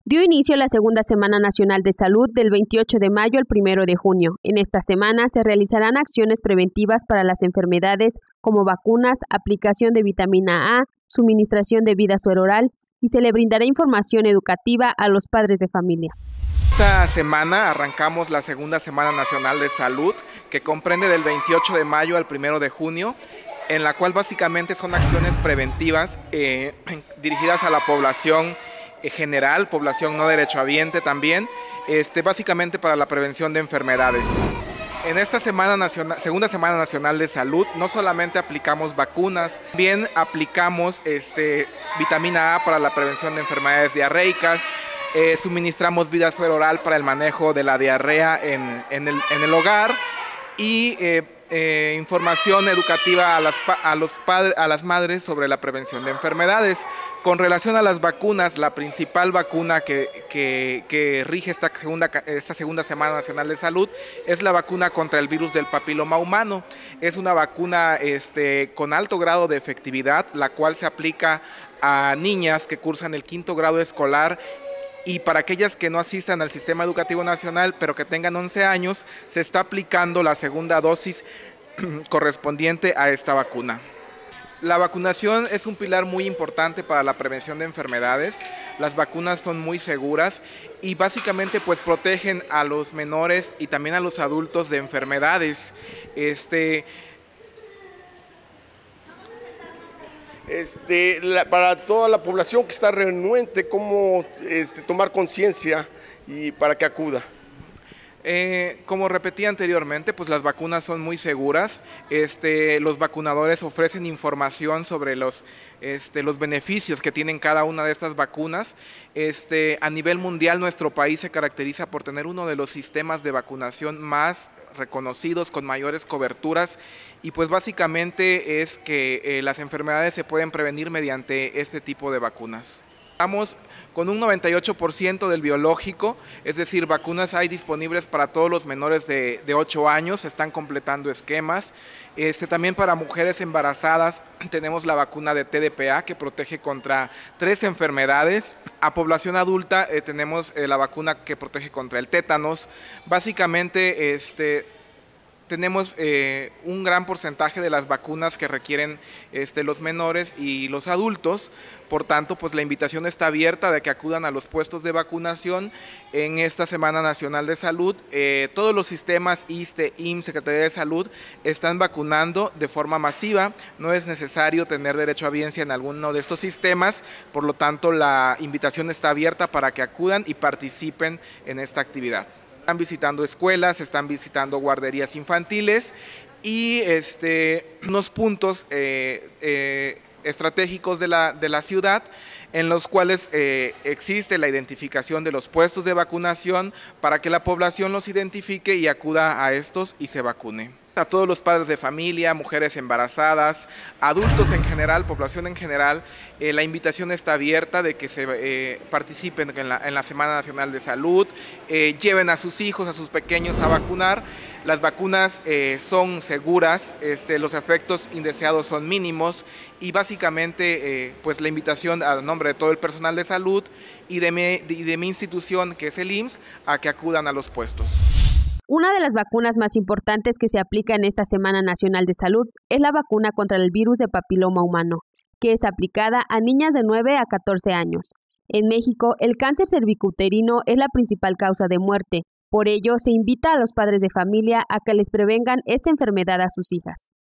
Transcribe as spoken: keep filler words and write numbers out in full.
Dio inicio la segunda Semana Nacional de Salud del veintiocho de mayo al primero de junio. En esta semana se realizarán acciones preventivas para las enfermedades como vacunas, aplicación de vitamina A, suministración de vida sueroral y se le brindará información educativa a los padres de familia. Esta semana arrancamos la segunda Semana Nacional de Salud, que comprende del veintiocho de mayo al primero de junio, en la cual básicamente son acciones preventivas eh, dirigidas a la población general, población no derechohabiente también, este, básicamente para la prevención de enfermedades. En esta semana nacional, segunda Semana Nacional de Salud no solamente aplicamos vacunas, también aplicamos este, vitamina A para la prevención de enfermedades diarreicas, eh, suministramos vida sueroral para el manejo de la diarrea en, en, el, en el hogar y eh, eh, información educativa a las, a, los padres, a las madres sobre la prevención de enfermedades. Con relación a las vacunas, la principal vacuna que, que, que rige esta segunda, esta segunda Semana Nacional de Salud es la vacuna contra el virus del papiloma humano. Es una vacuna este, con alto grado de efectividad, la cual se aplica a niñas que cursan el quinto grado escolar. Y para aquellas que no asistan al Sistema Educativo Nacional, pero que tengan once años, se está aplicando la segunda dosis correspondiente a esta vacuna. La vacunación es un pilar muy importante para la prevención de enfermedades. Las vacunas son muy seguras y básicamente pues protegen a los menores y también a los adultos de enfermedades. Este, Este, la, para toda la población que está renuente, cómo este, tomar conciencia y para que acuda. Eh, como repetí anteriormente, pues las vacunas son muy seguras. Este, los vacunadores ofrecen información sobre los, este, los beneficios que tienen cada una de estas vacunas. Este, a nivel mundial, nuestro país se caracteriza por tener uno de los sistemas de vacunación más reconocidos, con mayores coberturas, y pues básicamente es que eh, las enfermedades se pueden prevenir mediante este tipo de vacunas. Estamos con un noventa y ocho por ciento del biológico, es decir, vacunas hay disponibles para todos los menores de, de ocho años, se están completando esquemas. Este, también para mujeres embarazadas tenemos la vacuna de T D P A que protege contra tres enfermedades. A población adulta eh, tenemos eh, la vacuna que protege contra el tétanos. Básicamente, este, tenemos eh, un gran porcentaje de las vacunas que requieren este, los menores y los adultos. Por tanto, pues la invitación está abierta de que acudan a los puestos de vacunación en esta Semana Nacional de Salud. Eh, todos los sistemas I S S S T E, I M S S, Secretaría de Salud están vacunando de forma masiva. No es necesario tener derechohabiencia en alguno de estos sistemas. Por lo tanto, la invitación está abierta para que acudan y participen en esta actividad. Están visitando escuelas, están visitando guarderías infantiles y este, unos puntos eh, eh, estratégicos de la, de la ciudad en los cuales eh, existe la identificación de los puestos de vacunación para que la población los identifique y acuda a estos y se vacune. A todos los padres de familia, mujeres embarazadas, adultos en general, población en general, eh, la invitación está abierta de que se eh, participen en la, en la Semana Nacional de Salud, eh, lleven a sus hijos, a sus pequeños a vacunar. Las vacunas eh, son seguras, este, los efectos indeseados son mínimos y básicamente eh, pues la invitación a nombre de todo el personal de salud y de mi, de, de mi institución, que es el I M S S, a que acudan a los puestos. Una de las vacunas más importantes que se aplica en esta Semana Nacional de Salud es la vacuna contra el virus de papiloma humano, que es aplicada a niñas de nueve a catorce años. En México, el cáncer cervicuterino es la principal causa de muerte. Por ello, se invita a los padres de familia a que les prevengan esta enfermedad a sus hijas.